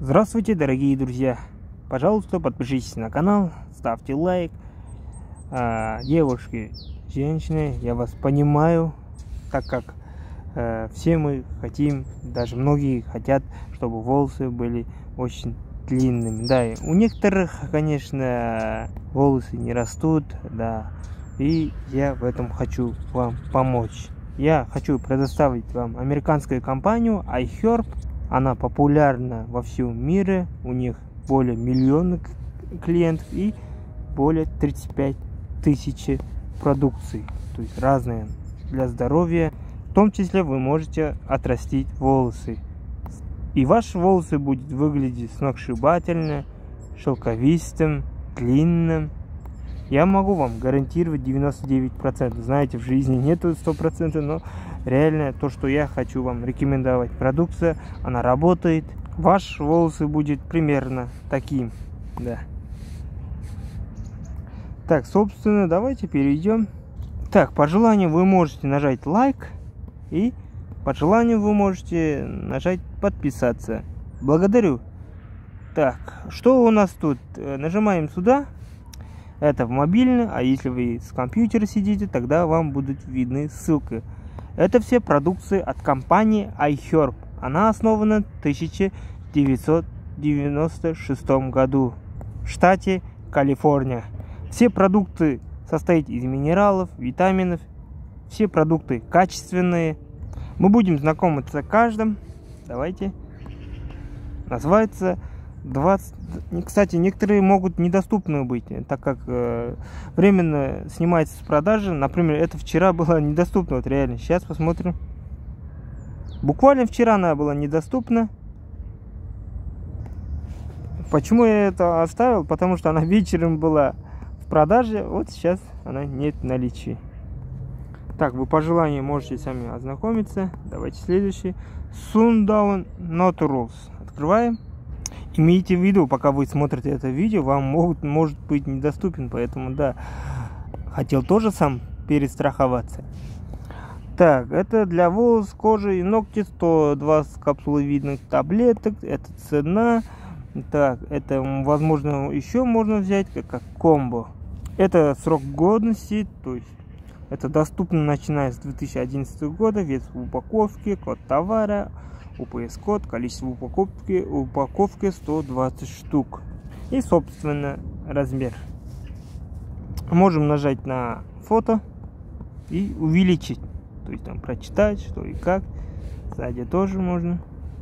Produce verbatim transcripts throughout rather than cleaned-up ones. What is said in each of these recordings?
Здравствуйте, дорогие друзья! Пожалуйста, подпишитесь на канал, ставьте лайк. А, девушки, женщины, я вас понимаю, так как а, все мы хотим, даже многие хотят, чтобы волосы были очень длинными. Да, у некоторых, конечно, волосы не растут, да, и я в этом хочу вам помочь. Я хочу предоставить вам американскую компанию iHerb. Она популярна во всем мире, у них более миллиона клиентов и более тридцати пяти тысяч продукций, то есть разные для здоровья. В том числе вы можете отрастить волосы, и ваши волосы будут выглядеть сногсшибательно, шелковистым, длинным. Я могу вам гарантировать девяносто девять процентов. Знаете, в жизни нету сто процентов, но реально то, что я хочу вам рекомендовать, продукция, она работает. Ваш волосы будет примерно таким, да. Так, собственно, давайте перейдем. Так, по желанию вы можете нажать лайк, и по желанию вы можете нажать подписаться. Благодарю. Так, что у нас тут? Нажимаем сюда. Это в мобильный, а если вы с компьютера сидите, тогда вам будут видны ссылки. Это все продукции от компании iHerb. Она основана в тысяча девятьсот девяносто шестом году в штате Калифорния. Все продукты состоят из минералов, витаминов. Все продукты качественные. Мы будем знакомиться с каждым. Давайте. Называется двадцать. Кстати, некоторые могут недоступны быть, так как э, временно снимается с продажи. Например, это вчера было недоступно, вот реально. Сейчас посмотрим. Буквально вчера она была недоступна. Почему я это оставил? Потому что она вечером была в продаже. Вот сейчас она нет в наличии. Так, вы по желанию можете сами ознакомиться. Давайте следующий. Sundown Naturals. Открываем. Имейте в виду, пока вы смотрите это видео, вам могут, может быть недоступен, поэтому да, хотел тоже сам перестраховаться. Так, это для волос, кожи и ногти, сто двадцать капсуловидных таблеток, это цена. Так, это, возможно, еще можно взять как, как комбо. Это срок годности, то есть это доступно начиная с две тысячи одиннадцатого года, вес в упаковке, код товара, У П С-код, количество упаковки, упаковки сто двадцать штук. И, собственно, размер. Можем нажать на фото и увеличить. То есть там прочитать, что и как. Сзади тоже можно.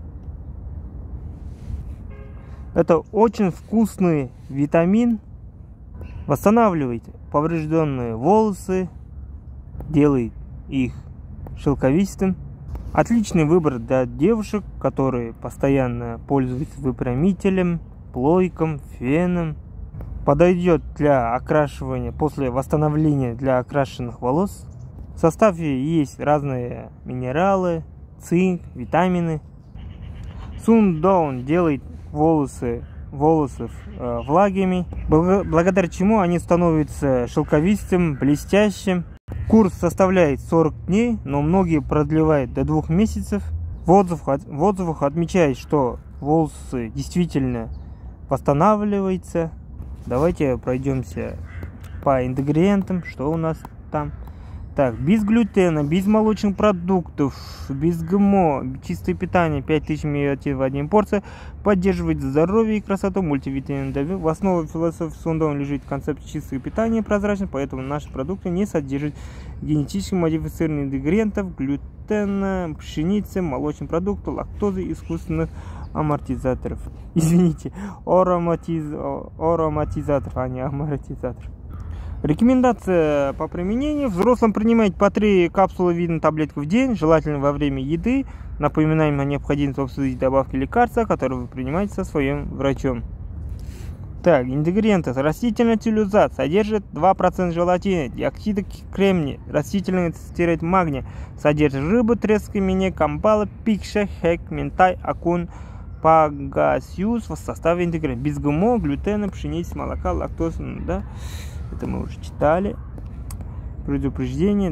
Это очень вкусный витамин. Восстанавливает поврежденные волосы. Делает их шелковистым. Отличный выбор для девушек, которые постоянно пользуются выпрямителем, плойком, феном. Подойдет для окрашивания после восстановления для окрашенных волос. В составе есть разные минералы, цинк, витамины. Sundown делает волосы, волосы э, влагими, благодаря чему они становятся шелковистым, блестящим. Курс составляет сорок дней, но многие продлевают до двух месяцев. В отзывах, в отзывах отмечают, что волосы действительно восстанавливаются. Давайте пройдемся по ингредиентам, что у нас там. Так, без глютена, без молочных продуктов, без ГМО, чистое питание, пять тысяч миллилитров в одной порции, поддерживает здоровье и красоту, мультивитамин. В основе философии Sundown лежит концепт чистого питания прозрачно, поэтому наши продукты не содержат генетически модифицированных ингредиентов, глютена, пшеницы, молочных продуктов, лактозы, искусственных амортизаторов. Извините, ароматиз... ароматизаторов, а не амортизаторов. Рекомендация по применению. Взрослым принимать по три капсулы видных таблеток в день, желательно во время еды. Напоминаем о необходимости обсудить добавки лекарства, которые вы принимаете со своим врачом. Так, ингредиенты. Растительный целлюлозат содержит два процента желатина, диоксида кремния, растительный стирет магния, содержит рыбу, треска, мине, камбала, пикша, хек, ментай, окун, пагасиус в составе ингредиентов. Без ГМО, глютена, пшеницы, молока, лактозы, да. Это мы уже читали. Предупреждение, да.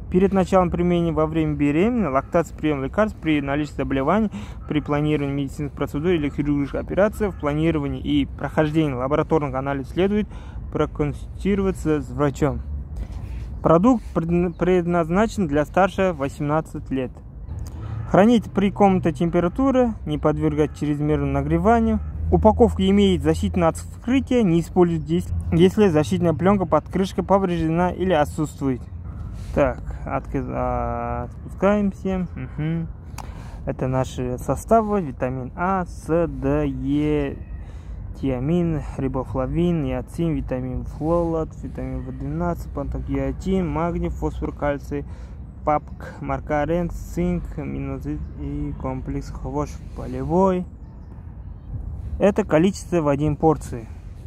Перед началом применения во время беременности, лактации, прием лекарств, при наличии заболеваний, при планировании медицинских процедур или хирургических операций, в планировании и прохождении лабораторных анализов следует проконсультироваться с врачом. Продукт предназначен для старше восемнадцати лет. Хранить при комнатной температуре, не подвергать чрезмерному нагреванию. Упаковка имеет защитное вскрытие, не используйте здесь, если защитная пленка под крышкой повреждена или отсутствует. Так, отпускаемся. Угу. Это наши составы: витамин А, С, Д, Е, тиамин, рибофлавин, ниацин, витамин фолат, витамин В двенадцать, пантогиатин, магний, фосфор, кальций, папк, маркарен, цинк, минозит и комплекс хвощ полевой. Это количество в один порции.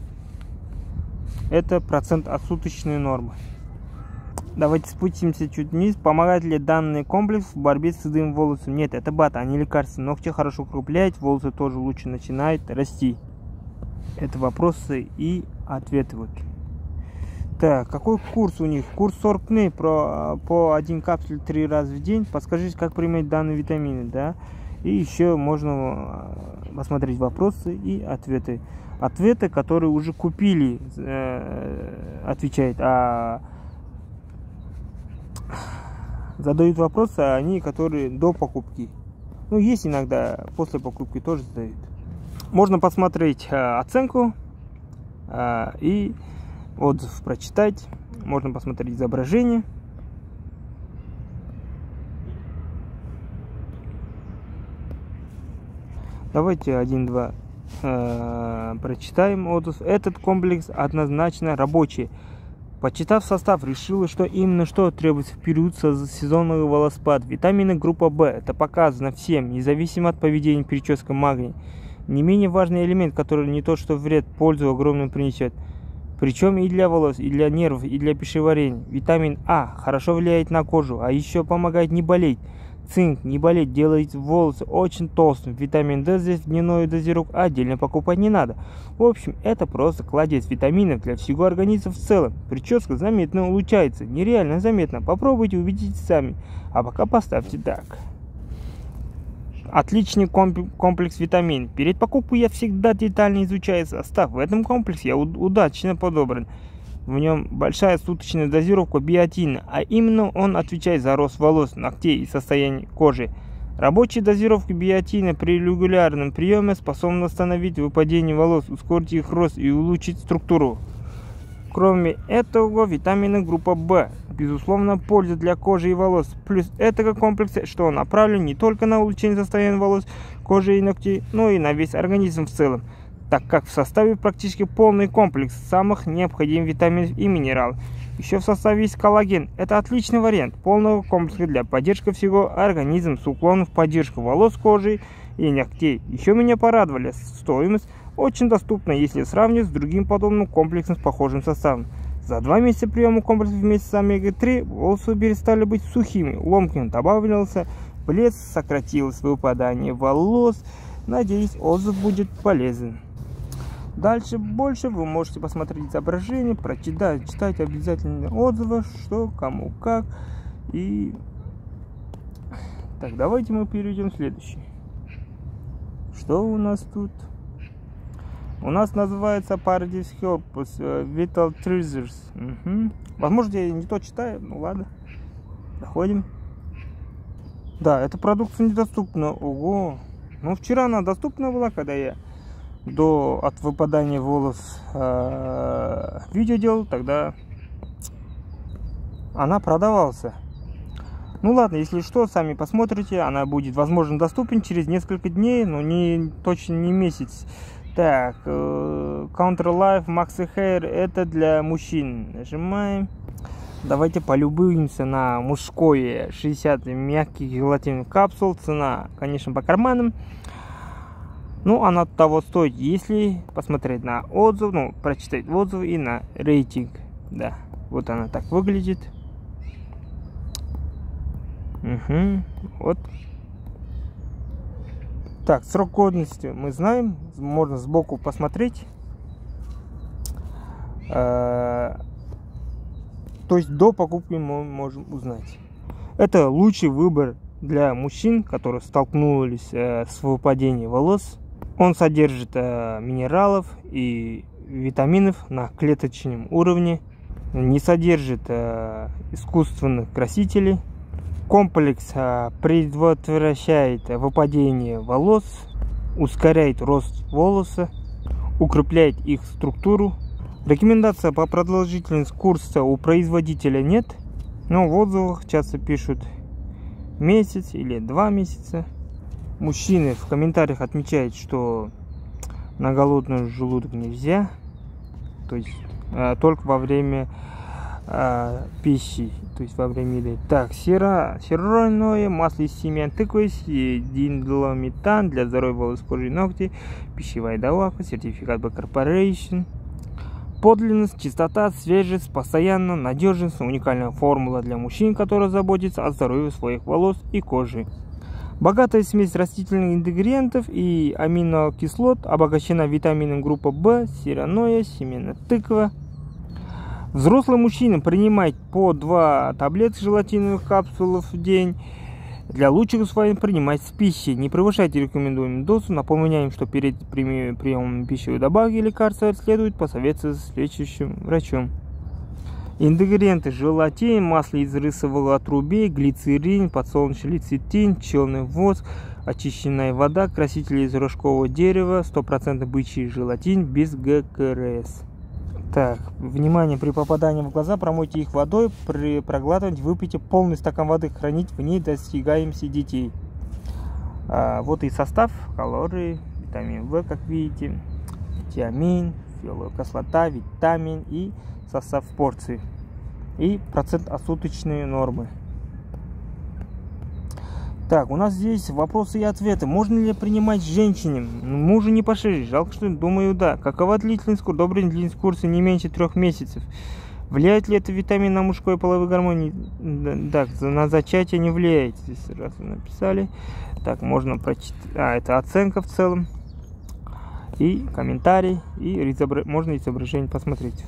Это процент от суточной нормы. Давайте спустимся чуть вниз. Помогает ли данный комплекс в борьбе с седым волосом? Нет, это БАД, а не лекарства. Ногти хорошо укрепляют, волосы тоже лучше начинают расти. Это вопросы и ответы. Вот. Так, какой курс у них? Курс сорок дней про, по один капсуль три раза в день. Подскажите, как применять данные витамины, да? И еще можно посмотреть вопросы и ответы. Ответы, которые уже купили, э, отвечает, а задают вопросы, а они, которые до покупки. Ну, есть иногда после покупки тоже задают. Можно посмотреть э, оценку э, и отзыв прочитать. Можно посмотреть изображение. Давайте один-два э, прочитаем отзыв. Этот комплекс однозначно рабочий. Почитав состав, решила, что именно что требуется в период сезонного волоспада. Витамины группа В. Это показано всем, независимо от поведения прическа магний. Не менее важный элемент, который не то что вред, пользу огромную принесет. Причем и для волос, и для нервов, и для пищеварения. Витамин А хорошо влияет на кожу, а еще помогает не болеть. Цинк, не болеть, делает волосы очень толстым. Витамин Д здесь в дневную дозировку отдельно покупать не надо. В общем, это просто кладезь витаминов для всего организма в целом. Прическа заметно улучшается, нереально заметно. Попробуйте, увидите сами. А пока поставьте так. Отличный комплекс витамин. Перед покупкой я всегда детально изучаю состав. В этом комплексе я удачно подобран. В нем большая суточная дозировка биотина, а именно он отвечает за рост волос, ногтей и состояние кожи. Рабочая дозировка биотина при регулярном приеме способна остановить выпадение волос, ускорить их рост и улучшить структуру. Кроме этого, витамины группа В, безусловно, польза для кожи и волос. Плюс этого комплекса, что он направлен не только на улучшение состояния волос, кожи и ногтей, но и на весь организм в целом, так как в составе практически полный комплекс самых необходимых витаминов и минералов. Еще в составе есть коллаген. Это отличный вариант полного комплекса для поддержки всего организма с уклоном в поддержку волос, кожи и ногтей. Еще меня порадовали. Стоимость очень доступна, если сравнивать с другим подобным комплексом с похожим составом. За два месяца приема комплекса вместе с омега три волосы перестали быть сухими, ломкими, добавился блеск, сократилось выпадание волос. Надеюсь, отзыв будет полезен. Дальше больше вы можете посмотреть изображение, прочитать, читать обязательно отзывы, что, кому, как. И так, давайте мы перейдем к следующему. Что у нас тут? У нас называется Paradise Herbs Vital Treasures. Угу. Возможно, я не то читаю, ну ладно. Доходим. Да, эта продукция недоступна. Ого. Ну, вчера она доступна была, когда я до от выпадания волос э, видео делал, тогда она продавался. Ну ладно, если что, сами посмотрите, она будет, возможно, доступен через несколько дней, но не точно не месяц. Так, э, Counter Life Maxi Hair, это для мужчин. Нажимаем. Давайте полюбуемся на мужское. шестьдесят мягких желатиновых капсул. Цена, конечно, по карманам. Ну, она того стоит, если посмотреть на отзыв, ну, прочитать отзыв и на рейтинг. Да, вот она так выглядит. Угу, вот. Так, срок годности мы знаем, можно сбоку посмотреть. То есть до покупки мы можем узнать. Это лучший выбор для мужчин, которые столкнулись э, с выпадением волос. Он содержит э, минералов и витаминов на клеточном уровне, не содержит э, искусственных красителей. Комплекс э, предотвращает выпадение волос, ускоряет рост волоса, укрепляет их структуру. Рекомендация по продолжительности курса у производителя нет, но в отзывах часто пишут месяц или два месяца. Мужчины в комментариях отмечают, что на голодный желудок нельзя, то есть э, только во время э, пищи, то есть во время еды. Так, сера, серойное масло из семян тыквы, диндолометан для здоровья волос, кожи и ногти, пищевая добавка, сертификат B Corporation. Подлинность, чистота, свежесть, постоянно, надежность, уникальная формула для мужчин, которые заботятся о здоровье своих волос и кожи. Богатая смесь растительных ингредиентов и аминокислот, обогащена витамином группы В, серяное, семена тыква. Взрослый мужчина принимает по два таблетки желатиновых капсул в день. Для лучшего усвоения принимать с пищей. Не превышайте рекомендуемую дозу. Напоминаем, что перед приемом пищевой добавки лекарства следует посоветоваться с лечащим врачом. Ингредиенты: желатин, масло из рисового отрубей, глицерин, подсолнечный лецитин, пчелный воск, очищенная вода, красители из рожкового дерева, сто процентов бычий желатин без ГКРС. Так, внимание, при попадании в глаза промойте их водой, при проглатывании выпейте полный стакан воды, хранить в ней достигаемости детей. А, вот и состав: калории, витамин В, как видите, тиамин, фиоловая кислота, витамин и состав порции и процент от суточной нормы. Так, у нас здесь вопросы и ответы. Можно ли принимать женщине? Мужу не пошли. Жалко, что думаю, да. Какова длительность курса? Добрый длительность курса не меньше трех месяцев. Влияет ли это витамин на мужской половой гормон? Да, на зачатие не влияет. Здесь раз написали. Так, можно прочитать. А, это оценка в целом. И комментарий. И изобра... можно изображение посмотреть.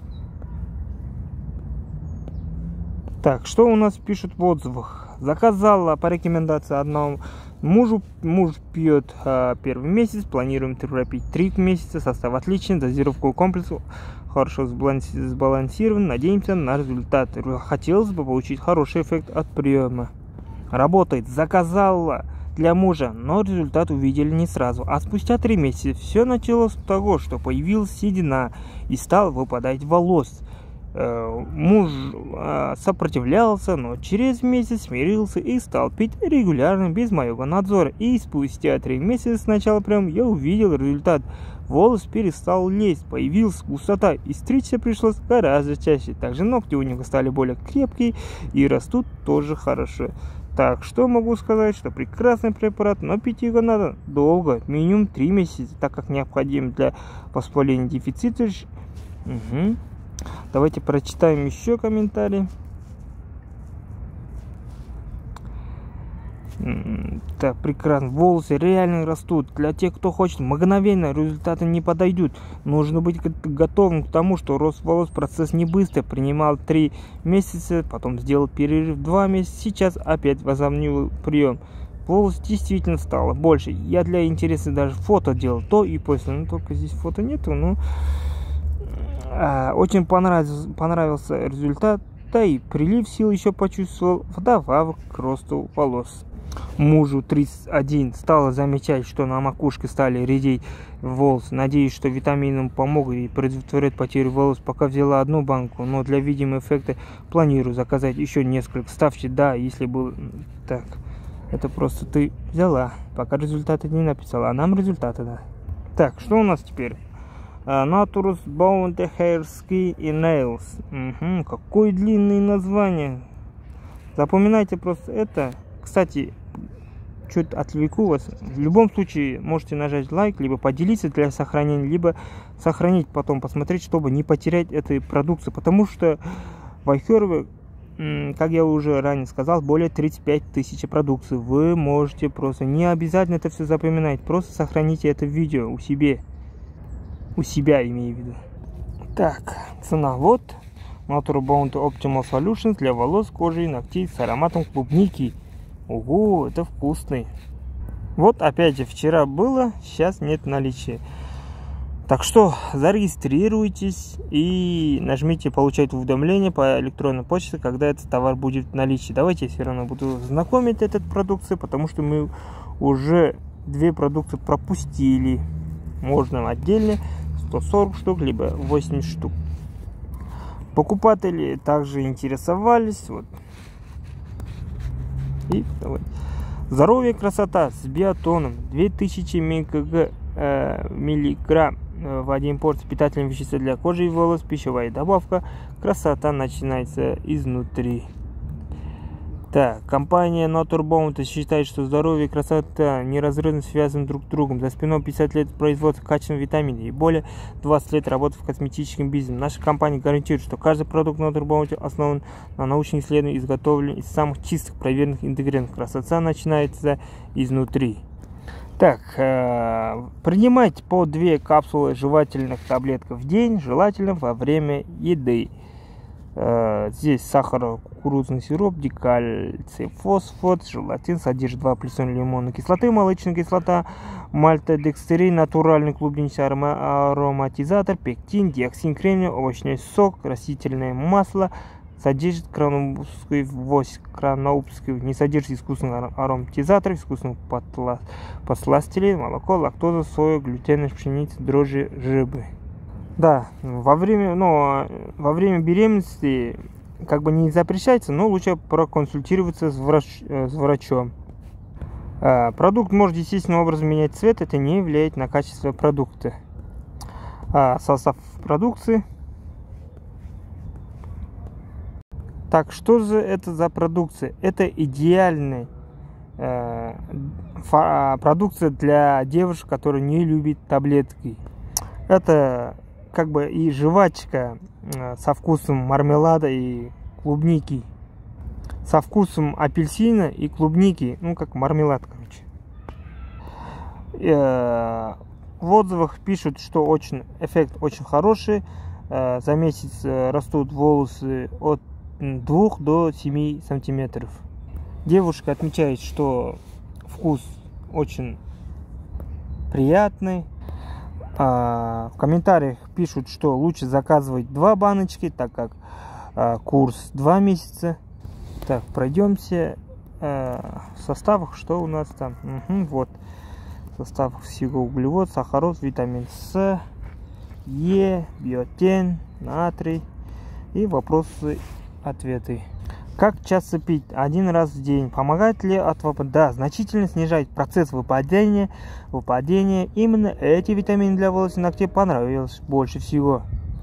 Так, что у нас пишут в отзывах? Заказала по рекомендации одному мужу. Муж пьет а, первый месяц, планируем терапить три месяца. Состав отличный, дозировку комплексу хорошо сбалансирован. Надеемся на результат. Хотелось бы получить хороший эффект от приема. Работает. Заказала для мужа, но результат увидели не сразу. А спустя три месяца все началось с того, что появилась седина и стал выпадать волос. Муж сопротивлялся, но через месяц смирился и стал пить регулярно, без моего надзора. И спустя три месяца с начала приема я увидел результат. Волос перестал лезть, появилась густота, и стричься пришлось гораздо чаще. Также ногти у него стали более крепкие и растут тоже хорошо. Так, что могу сказать, что прекрасный препарат, но пить его надо долго, минимум три месяца, так как необходим для восполнения дефицита. Угу. Давайте прочитаем еще комментарии. Так, прекрасно. Волосы реально растут. Для тех, кто хочет мгновенно, результаты не подойдут. Нужно быть готовым к тому, что рост волос процесс не быстрый. Принимал три месяца, потом сделал перерыв два месяца. Сейчас опять возобновил прием. Волос действительно стало больше. Я для интереса даже фото делал, то и после. Ну, только здесь фото нету, но... Очень понравился, понравился результат, да и прилив сил еще почувствовал вдобавок к росту волос. Мужу тридцать один стало замечать, что на макушке стали редеть волосы. Надеюсь, что витаминам помогут и предотвратят потерю волос. Пока взяла одну банку, но для видимого эффекта планирую заказать еще несколько. Ставьте да, если был так. Это просто ты взяла, пока результаты не написала, а нам результаты да. Так, что у нас теперь? Naturus Bounty Hair Skin и Nails. Угу, какое длинное название. Запоминайте просто это. Кстати, чуть отвлеку вас. В любом случае можете нажать лайк, либо поделиться для сохранения, либо сохранить потом, посмотреть, чтобы не потерять этой продукции. Потому что в iHerb, как я уже ранее сказал, более тридцати пяти тысяч продукций. Вы можете просто, не обязательно это все запоминать, просто сохраните это видео у себя. У себя имею в виду. Так, цена вот. Natural Bounty Optimal Solutions для волос, кожи и ногтей с ароматом клубники. Ого, это вкусный. Вот опять же, вчера было, сейчас нет наличия. Так что зарегистрируйтесь и нажмите «Получать уведомления» по электронной почте, когда этот товар будет в наличии. Давайте я все равно буду знакомить этот продукцию, потому что мы уже две продукции пропустили. Можно отдельно сто сорок штук, либо восемьдесят штук. Покупатели также интересовались. Вот. И давай. Здоровье, красота с биотоном. две тысячи микрограмм э, миллиграмм в один порции питательных веществ для кожи и волос. Пищевая добавка. Красота начинается изнутри. Так, компания Natural Bounty считает, что здоровье и красота неразрывно связаны друг с другом. За спиной пятьдесят лет производства качественных витаминов и более двадцать лет работы в косметическом бизнесе. Наша компания гарантирует, что каждый продукт Natural Bounty основан на научных исследованиях и изготовлен из самых чистых проверенных ингредиентов. Красота начинается изнутри. Так, э, принимайте по две капсулы жевательных таблеток в день, желательно во время еды. Здесь сахарно-кукурузный сироп, декальций, фосфат, желатин, содержит два плюс ноль лимонной кислоты, молочная кислота, мальтодекстрин, натуральный клубничный ароматизатор, пектин, диоксин кремния, овощной сок, растительное масло, содержит кранаупский вось, кранаупский, не содержит искусственных ароматизаторов, искусственных посластелей, молоко, лактоза, соя, глютен, пшеница, дрожжи, рыбы. Да, во время, ну, во время беременности как бы не запрещается, но лучше проконсультироваться с, врач, с врачом. А, продукт может естественным образом менять цвет, это не влияет на качество продукта. А, состав продукции. Так, что же это за продукция? Это идеальная э, продукция для девушек, которые не любят таблетки. Это как бы и жвачка э, со вкусом мармелада и клубники, со вкусом апельсина и клубники, ну как мармелад, короче. Э, в отзывах пишут, что очень эффект очень хороший, э, за месяц э, растут волосы от двух до семи сантиметров. Девушка отмечает, что вкус очень приятный. А, в комментариях пишут, что лучше заказывать два баночки, так как а, курс два месяца. Так, пройдемся а, в составах, что у нас там. Угу, вот. В составах всего углевод, сахаров, витамин С, Е, биотин, натрий и вопросы, ответы. Как часто пить? Один раз в день. Помогает ли от выпадения? Да, значительно снижает процесс выпадения. Выпадения. Именно эти витамины для волос и ногтей понравились больше всего.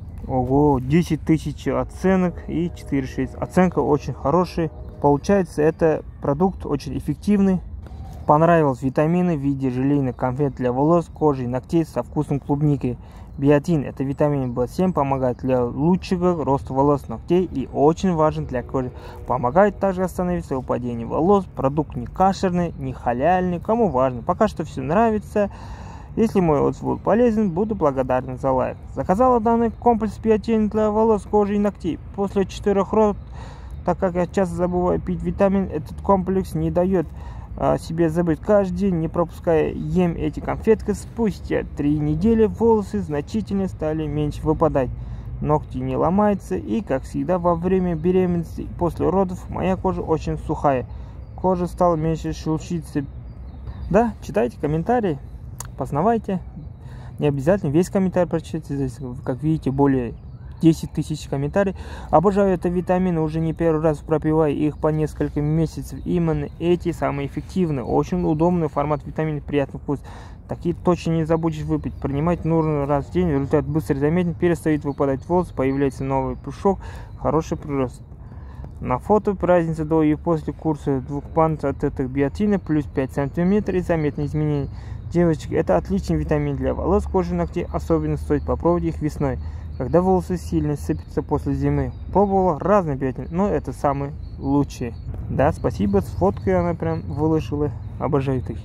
Ого, десять тысяч оценок и четыре шесть. Оценка очень хорошая. Получается, это продукт очень эффективный. Понравились витамины в виде желейных конфет для волос, кожи и ногтей со вкусом клубники. Биотин – это витамин бэ семь, помогает для лучшего роста волос, ногтей и очень важен для кожи. Помогает также остановиться выпадение волос. Продукт не кошерный, не халяльный, кому важно. Пока что все нравится. Если мой отзыв был полезен, буду благодарен за лайк. Заказала данный комплекс биотин для волос, кожи и ногтей. После четырех рот, так как я часто забываю пить витамин, этот комплекс не дает себе забыть каждый день, не пропуская ем эти конфетки. Спустя три недели волосы значительно стали меньше выпадать, ногти не ломаются, и как всегда во время беременности и после родов моя кожа очень сухая, кожа стала меньше шелушиться. Да, читайте комментарии, познавайте, не обязательно весь комментарий прочитать, здесь, как видите, более десять тысяч комментариев. Обожаю это витамины, уже не первый раз пропиваю их по несколько месяцев. Именно эти самые эффективные, очень удобный формат витаминов, приятный вкус. Такие точно не забудешь выпить. Принимать нужно раз в день, результат быстро заметен, перестает выпадать волос, появляется новый пушок, хороший прирост. На фото разница до и после курса двух банок от этого биотина плюс пять сантиметров и заметные изменения. Девочки, это отличный витамин для волос, кожи, ногтей, особенно стоит попробовать их весной, когда волосы сильно сыпятся после зимы. Пробовала разные биотины, но это самый лучший. Да, спасибо, с фоткой она прям выложила. Обожаю таких.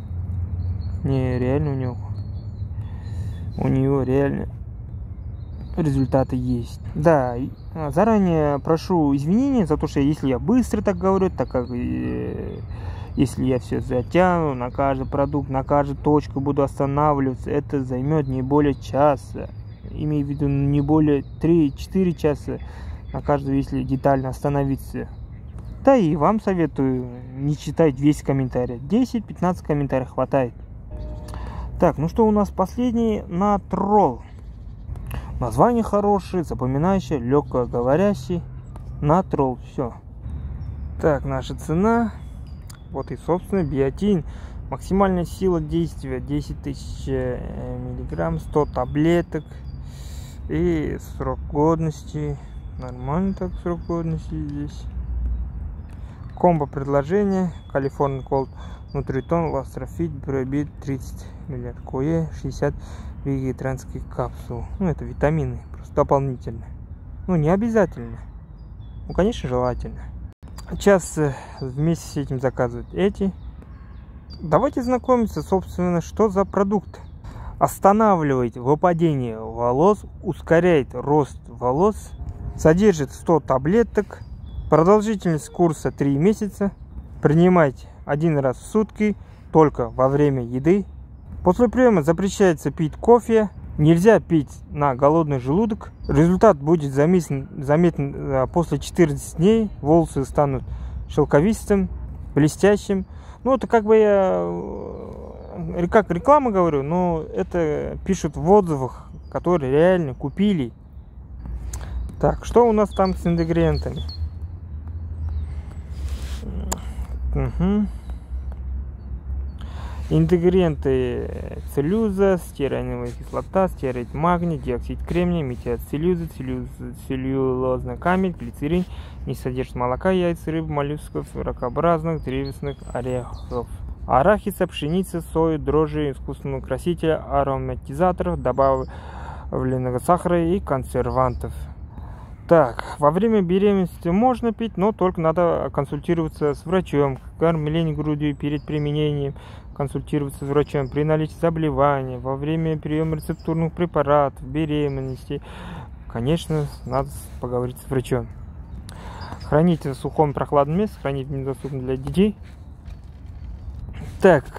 Не, реально у него. У нее реально результаты есть. Да, заранее прошу извинения за то, что если я быстро так говорю, так как э, если я все затяну, на каждый продукт, на каждую точку буду останавливаться, это займет не более часа. Имею в виду не более три-четыре часа на каждую, если детально остановиться. Да и вам советую не читать весь комментарий. десять-пятнадцать комментариев хватает. Так, ну что у нас последний? Натрол. Название хорошее, запоминающее, легко говорящий. Натрол. Все. Так, наша цена. Вот и собственно биотин. Максимальная сила действия десять тысяч миллиграмм, сто таблеток. И срок годности. Нормально так срок годности здесь. Комбо предложение. Калифорния Колд, Нутритон, Ластрофит, Бробит тридцать миллилитров, Кое шестьдесят вегетарианских капсул. Ну это витамины, просто дополнительно. Ну не обязательно. Ну конечно желательно. Сейчас вместе с этим заказывают эти. Давайте знакомиться, собственно, что за продукт. Останавливает выпадение волос, ускоряет рост волос, содержит сто таблеток, продолжительность курса три месяца, принимать один раз в сутки, только во время еды. После приема запрещается пить кофе, нельзя пить на голодный желудок. Результат будет заметен, заметен после четырнадцати дней, волосы станут шелковистым, блестящим. Ну это как бы я, как реклама говорю, но это пишут в отзывах, которые реально купили. Так, что у нас там с ингредиентами? Угу. Ингредиенты: целлюлоза, стеариновая кислота, стеарит магний, диоксид кремния, метиоцеллюлоза, целлюлозный камень, глицерин. Не содержит молока, яиц, рыб, моллюсков, ракообразных, древесных орехов, арахиса, пшеницы, сои, дрожжи, искусственного красителя, ароматизаторов, добавленного сахара и консервантов. Так, во время беременности можно пить, но только надо консультироваться с врачом. Кормление грудью перед применением, консультироваться с врачом при наличии заболевания, во время приема рецептурных препаратов, беременности. Конечно, надо поговорить с врачом. Хранить в сухом прохладном месте, хранить недоступно для детей. Так,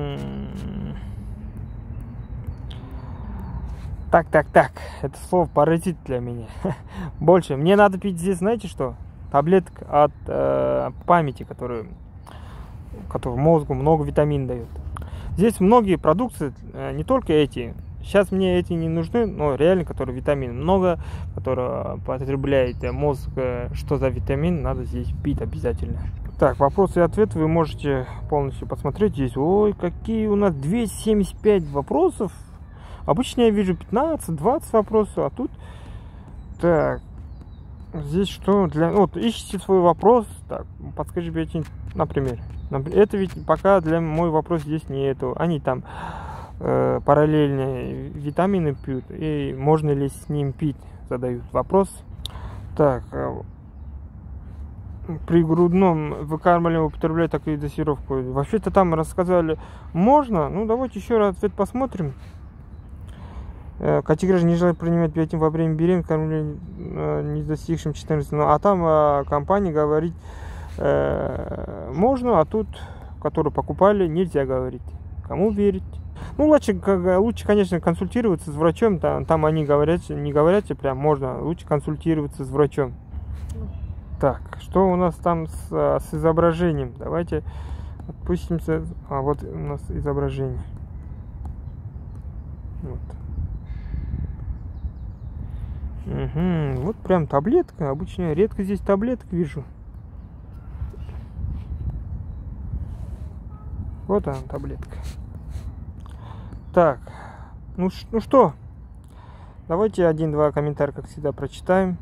Так, так, так, это слово паразит для меня. Больше. Мне надо пить здесь, знаете что? Таблеток от э, памяти, которые, которые мозгу много витамин дают. Здесь многие продукты, э, не только эти. Сейчас мне эти не нужны, но реально, которые витамины. Много, которые потребляет мозг. Что за витамин, надо здесь пить обязательно. Так, вопросы и ответы вы можете полностью посмотреть. Здесь, ой, какие у нас двести семьдесят пять вопросов. Обычно я вижу пятнадцать-двадцать вопросов, а тут... Так, здесь что? Для... Вот, ищите свой вопрос. Так, подскажи мне, например. Это ведь пока для мой вопрос здесь нету. Они там э, параллельные витамины пьют. И можно ли с ним пить? Задают вопрос. Так, э, при грудном выкармливании употреблять такую дозировку. Вообще-то там рассказали, можно. Ну, давайте еще раз ответ посмотрим. Категория не желает принимать биотин во время беременности, кормления не достигшим четырнадцати. Ну, а там а, компания говорит, э, можно, а тут, которые покупали, нельзя говорить. Кому верить? Ну, лучше, лучше, конечно, консультироваться с врачом. Там, там они говорят, не говорят, прям можно. Лучше консультироваться с врачом. Так, что у нас там с, с изображением? Давайте отпустимся. А вот у нас изображение. Вот. Угу, вот прям таблетка. Обычно я редко здесь таблеток вижу. Вот она, таблетка. Так, ну, ну что, давайте один-два комментария, как всегда, прочитаем.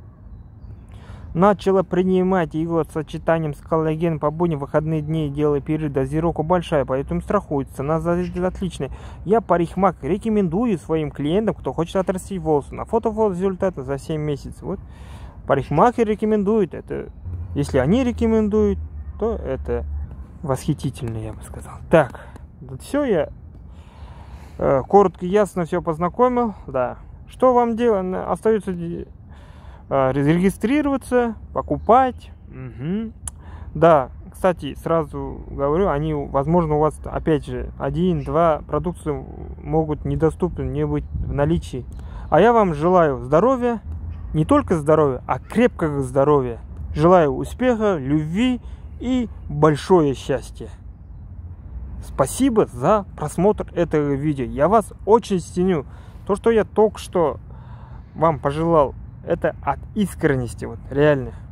Начала принимать иглосочетанием с коллагеном по будням, выходные дни, делая перерыв, дозировка большая, поэтому страхуется, цена отличная. Я парикмахер, рекомендую своим клиентам, кто хочет отрастить волосы. На фото результата за семь месяцев. Вот парикмахер рекомендует, это, если они рекомендуют, то это восхитительно, я бы сказал. Так, вот все, я э, коротко и ясно все познакомил, да. Что вам делать? Остается зарегистрироваться, покупать. Угу. Да, кстати, сразу говорю, они, возможно, у вас, опять же, один-два продукции могут недоступны, не быть в наличии. А я вам желаю здоровья, не только здоровья, а крепкого здоровья. Желаю успеха, любви и большое счастье. Спасибо за просмотр этого видео. Я вас очень ценю. То, что я только что вам пожелал, это от искренности, вот реально.